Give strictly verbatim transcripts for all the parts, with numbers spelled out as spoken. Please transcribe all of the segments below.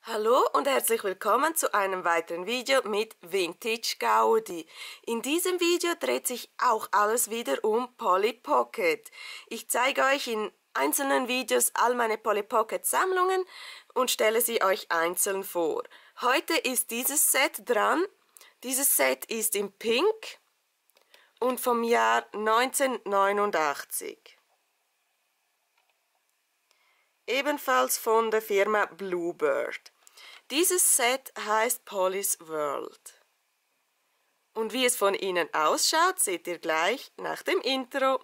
Hallo und herzlich willkommen zu einem weiteren Video mit Vintage Gaudi. In diesem Video dreht sich auch alles wieder um Polly Pocket. Ich zeige euch in einzelnen Videos all meine Polly Pocket Sammlungen und stelle sie euch einzeln vor. Heute ist dieses Set dran. Dieses Set ist in Pink und vom Jahr neunzehnhundertneunundachtzig. Ebenfalls von der Firma Bluebird. Dieses Set heißt Polly's World. Und wie es von innen ausschaut, seht ihr gleich nach dem Intro.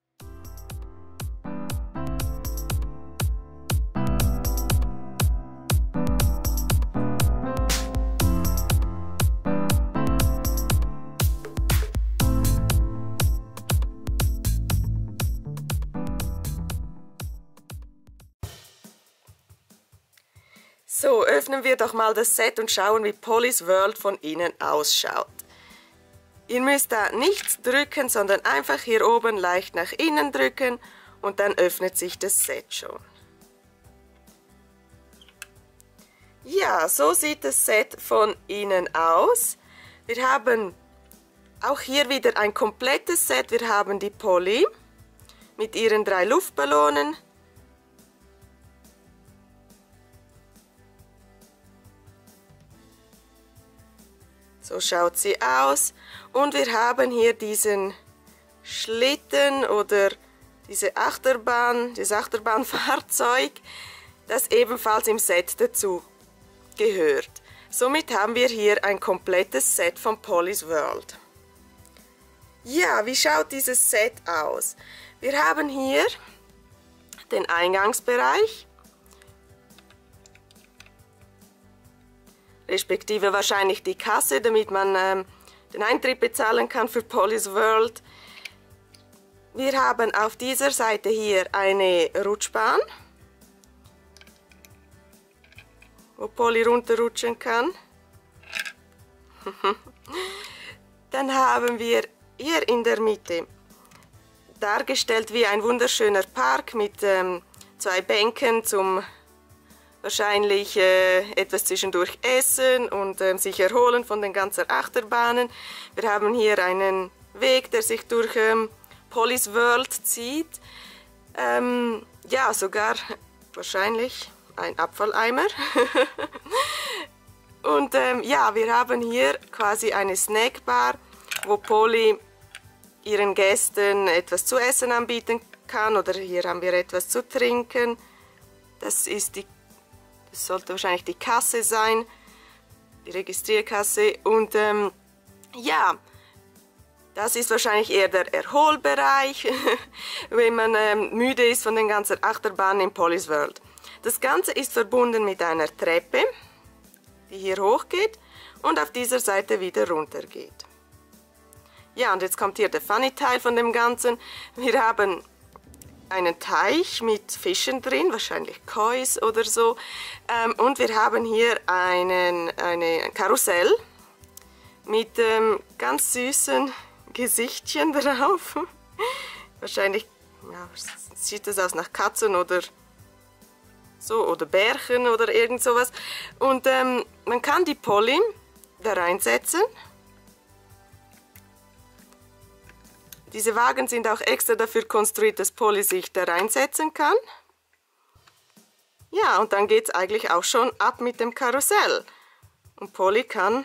So, öffnen wir doch mal das Set und schauen, wie Polly's World von innen ausschaut. Ihr müsst da nichts drücken, sondern einfach hier oben leicht nach innen drücken und dann öffnet sich das Set schon. Ja, so sieht das Set von innen aus. Wir haben auch hier wieder ein komplettes Set. Wir haben die Polly mit ihren drei Luftballonen. So schaut sie aus und wir haben hier diesen Schlitten oder diese Achterbahn, das Achterbahnfahrzeug, das ebenfalls im Set dazu gehört. Somit haben wir hier ein komplettes Set von Polly's World. Ja, wie schaut dieses Set aus? Wir haben hier den Eingangsbereich, respektive wahrscheinlich die Kasse, damit man ähm, den Eintritt bezahlen kann für Polly's World. Wir haben auf dieser Seite hier eine Rutschbahn, wo Polly runterrutschen kann. Dann haben wir hier in der Mitte dargestellt wie ein wunderschöner Park mit ähm, zwei Bänken zum wahrscheinlich äh, etwas zwischendurch essen und äh, sich erholen von den ganzen Achterbahnen. Wir haben hier einen Weg, der sich durch ähm, Polly's World zieht. Ähm, ja, sogar wahrscheinlich ein Abfalleimer. Und ähm, ja, wir haben hier quasi eine Snackbar, wo Polly ihren Gästen etwas zu essen anbieten kann. Oder hier haben wir etwas zu trinken. Das ist die Das sollte wahrscheinlich die Kasse sein, die Registrierkasse. Und ähm, ja, das ist wahrscheinlich eher der Erholbereich, wenn man ähm, müde ist von den ganzen Achterbahnen in Polly's World. Das Ganze ist verbunden mit einer Treppe, die hier hochgeht und auf dieser Seite wieder runter geht. Ja, und jetzt kommt hier der Funny-Teil von dem Ganzen. Wir haben einen Teich mit Fischen drin, wahrscheinlich Kois oder so. Ähm, und wir haben hier einen, eine Karussell mit ähm, ganz süßen Gesichtchen drauf. Wahrscheinlich ja, sieht das aus nach Katzen oder so, oder Bärchen oder irgend sowas. Und ähm, man kann die Polly da reinsetzen. Diese Wagen sind auch extra dafür konstruiert, dass Polly sich da reinsetzen kann. Ja, und dann geht es eigentlich auch schon ab mit dem Karussell. Und Polly kann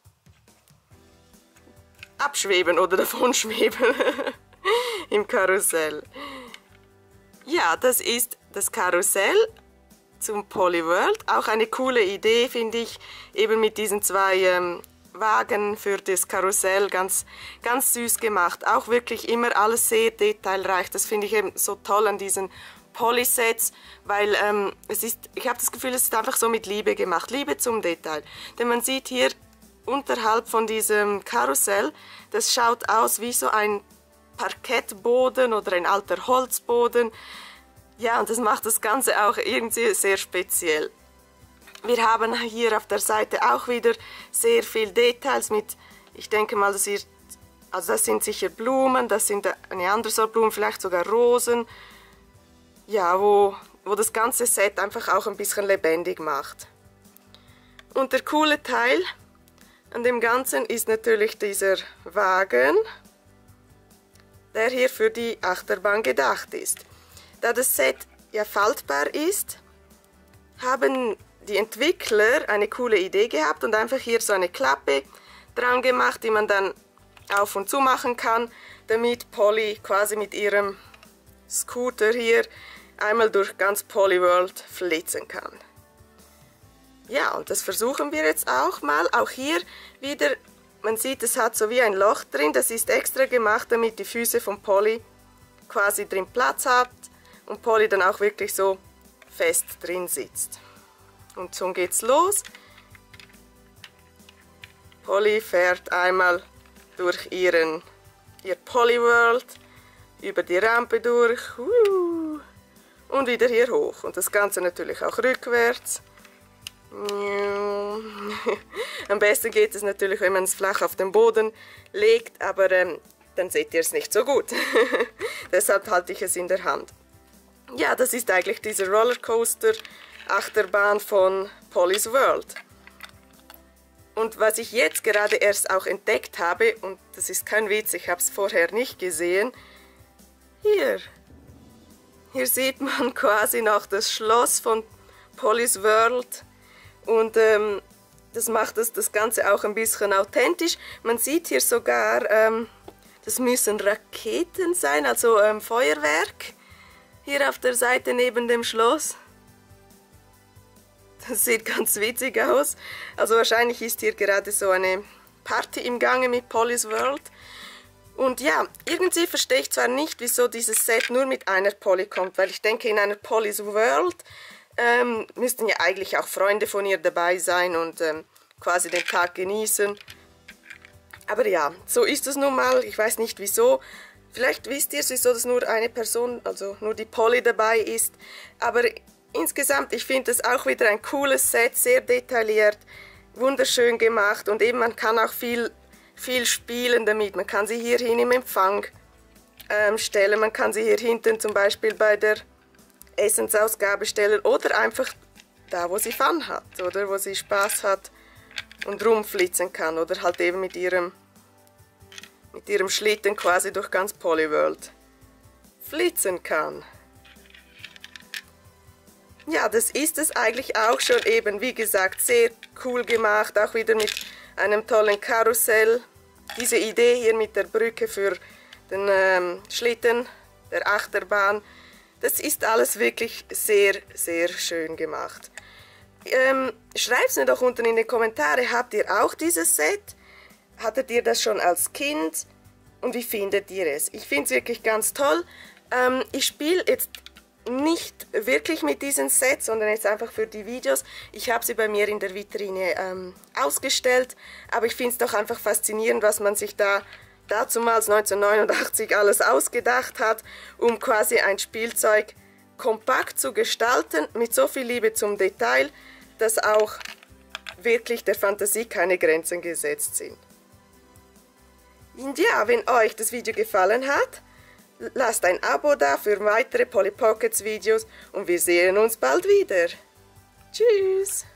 abschweben oder davon schweben im Karussell. Ja, das ist das Karussell zum Polly World. Auch eine coole Idee, finde ich, eben mit diesen zwei ähm, Wagen für das Karussell, ganz, ganz süß gemacht. Auch wirklich immer alles sehr detailreich. Das finde ich eben so toll an diesen Polly-Sets, weil ähm, es ist, ich habe das Gefühl, es ist einfach so mit Liebe gemacht. Liebe zum Detail. Denn man sieht hier unterhalb von diesem Karussell, das schaut aus wie so ein Parkettboden oder ein alter Holzboden. Ja, und das macht das Ganze auch irgendwie sehr speziell. Wir haben hier auf der Seite auch wieder sehr viel Details mit, ich denke mal, das hier, also das sind sicher Blumen, das sind eine andere Sorte Blumen, vielleicht sogar Rosen, ja, wo, wo das ganze Set einfach auch ein bisschen lebendig macht. Und der coole Teil an dem Ganzen ist natürlich dieser Wagen, der hier für die Achterbahn gedacht ist. Da das Set ja faltbar ist, haben die Entwickler eine coole Idee gehabt und einfach hier so eine Klappe dran gemacht, die man dann auf und zu machen kann, damit Polly quasi mit ihrem Scooter hier einmal durch ganz Polyworld flitzen kann. Ja, und das versuchen wir jetzt auch mal. Auch hier wieder, man sieht, es hat so wie ein Loch drin. Das ist extra gemacht, damit die Füße von Polly quasi drin Platz hat und Polly dann auch wirklich so fest drin sitzt. Und schon geht's los. Polly fährt einmal durch ihren, ihr Polyworld, über die Rampe durch uh, und wieder hier hoch. Und das Ganze natürlich auch rückwärts. Am besten geht es natürlich, wenn man es flach auf den Boden legt, aber ähm, dann seht ihr es nicht so gut. Deshalb halte ich es in der Hand. Ja, das ist eigentlich diese Rollercoaster Achterbahn von Polly's World. Und was ich jetzt gerade erst auch entdeckt habe, und das ist kein Witz, ich habe es vorher nicht gesehen, hier, hier sieht man quasi noch das Schloss von Polly's World. Und ähm, das macht das, das Ganze auch ein bisschen authentisch. Man sieht hier sogar, ähm, das müssen Raketen sein, also ähm, Feuerwerk. Hier auf der Seite neben dem Schloss. Das sieht ganz witzig aus. Also wahrscheinlich ist hier gerade so eine Party im Gange mit Polly's World. Und ja, irgendwie verstehe ich zwar nicht, wieso dieses Set nur mit einer Polly kommt, weil ich denke, in einer Polly's World Ähm, müssten ja eigentlich auch Freunde von ihr dabei sein und ähm, quasi den Tag genießen. Aber ja, so ist es nun mal. Ich weiß nicht wieso. Vielleicht wisst ihr, wieso dass nur eine Person, also nur die Polly dabei ist. Aber insgesamt, ich finde es auch wieder ein cooles Set, sehr detailliert, wunderschön gemacht. Und eben, man kann auch viel, viel spielen damit. Man kann sie hier hin im Empfang ähm, stellen. Man kann sie hier hinten zum Beispiel bei der Essensausgabe stellen oder einfach da, wo sie Fun hat oder wo sie Spaß hat und rumflitzen kann oder halt eben mit ihrem, mit ihrem Schlitten quasi durch ganz Polyworld flitzen kann. Ja, das ist es eigentlich auch schon eben, wie gesagt, sehr cool gemacht, auch wieder mit einem tollen Karussell. Diese Idee hier mit der Brücke für den ähm, Schlitten, der Achterbahn, das ist alles wirklich sehr, sehr schön gemacht. Ähm, Schreibt es mir doch unten in die Kommentare, habt ihr auch dieses Set? Hattet ihr das schon als Kind? Und wie findet ihr es? Ich finde es wirklich ganz toll. Ähm, ich spiele jetzt nicht wirklich mit diesen Sets, sondern jetzt einfach für die Videos. Ich habe sie bei mir in der Vitrine ähm, ausgestellt, aber ich finde es doch einfach faszinierend, was man sich da dazumals neunzehnhundertneunundachtzig alles ausgedacht hat, um quasi ein Spielzeug kompakt zu gestalten, mit so viel Liebe zum Detail, dass auch wirklich der Fantasie keine Grenzen gesetzt sind. Und ja, wenn euch das Video gefallen hat, lasst ein Abo da für weitere Polly Pockets Videos und wir sehen uns bald wieder. Tschüss!